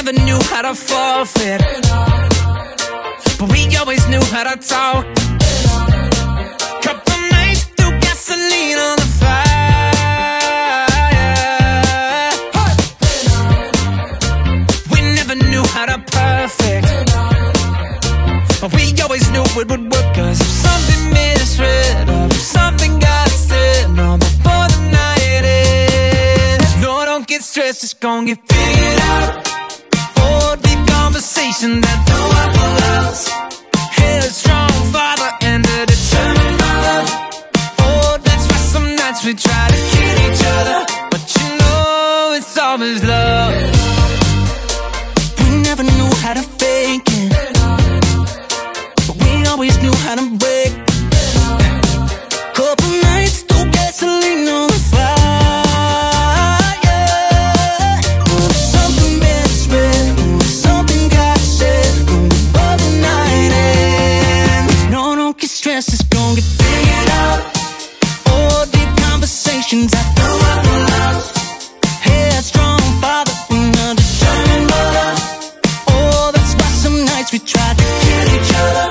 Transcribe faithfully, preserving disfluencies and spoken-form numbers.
never knew how to forfeit, but we always knew how to talk. Couple nights threw gasoline on the fire. We never knew how to perfect, but we always knew it would work. Cause if something misread, or if something got said, no, before the night ends, no, don't get stressed, it's gon' get figured out. Oh, deep conversation that don't have a loss. Headstrong father and a determined mother. Oh, that's why some nights we try to kill each other, but you know it's always love. We never knew how to fake it, but we always knew how to break. Couple nights threw gasoline on the fire. Oh, something misread, oh, something got said, oh, before the night ends. No, don't get stressed, it's gon' get figured out. Oh, deep conversations I don't have to love. Headstrong father and a determined mother. Oh, that's why some nights we tried to kill each other,